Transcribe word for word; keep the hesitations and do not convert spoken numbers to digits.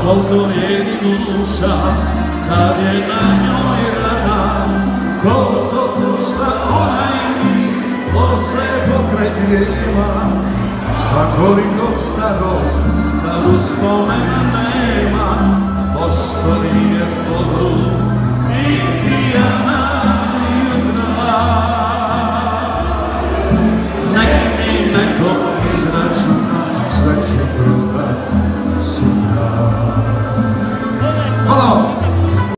koliko vrijedi duša kad je na njoj rana, koliko košta onaj mirisose pokret lijeva, a koliko starost kad uspomene